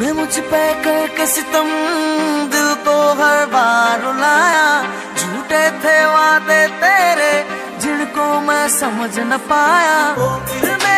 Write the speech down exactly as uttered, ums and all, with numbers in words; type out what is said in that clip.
तूने मुझ पे करके सितम दिल को हर बार रुलाया। झूठे थे वादे तेरे जिनको मैं समझ न पाया।